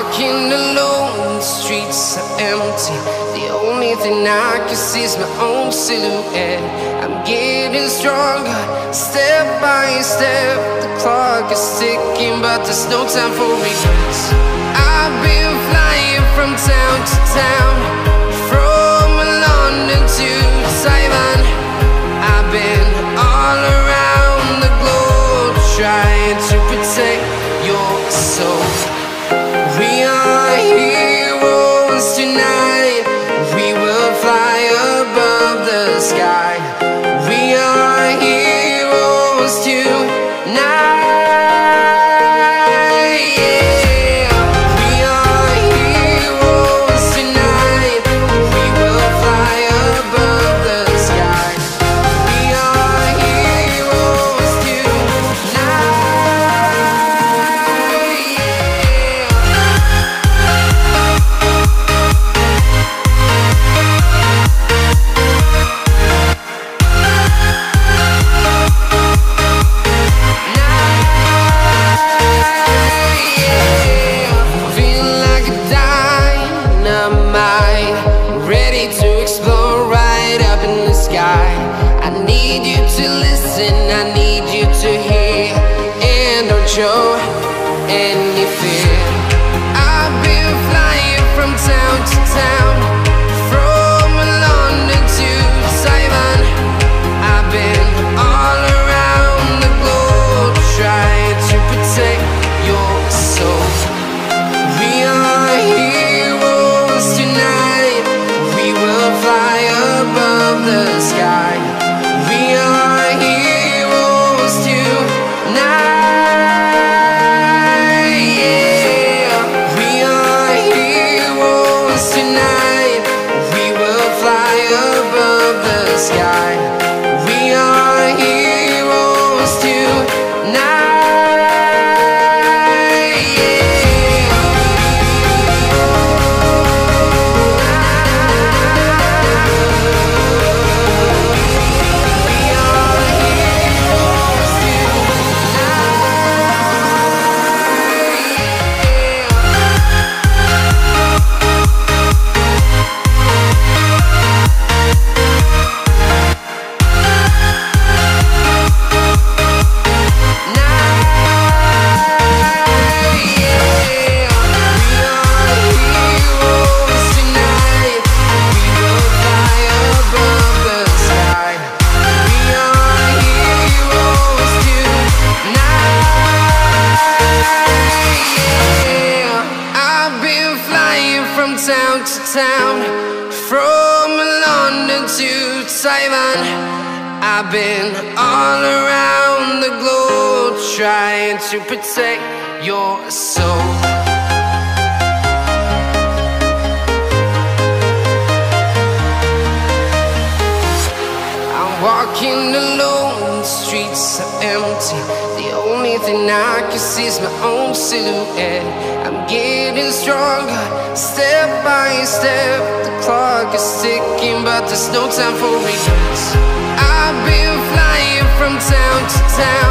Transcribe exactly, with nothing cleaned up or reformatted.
walking alone, the streets are empty. The only thing I can see is my own silhouette. I'm getting stronger, step by step. The clock is ticking, but there's no time for regrets. I've been flying from town to town, from London to Taiwan. I've been all around the globe, trying to protect your soul. We are heroes tonight. We will fly above the sky. We are heroes tonight. Yeah. We are heroes tonight. We will fly above the sky. We are heroes tonight. I need you to listen, I need you to hear, and don't show any fear. I've been flying from town to town, from London to Taiwan. I've been all around the globe, trying to protect your soul. We are heroes tonight. We will fly above the sky. We are heroes tonight. Yeah. We are heroes tonight. We will fly above the sky. We are heroes tonight. Town to town, from London to Taiwan. I've been all around the globe, trying to protect your soul. I'm walking alone, the streets are empty. The only thing I can see is my own silhouette. I'm getting stronger, step by step. The clock is ticking, but there's no time for regrets. I've been flying from town to town,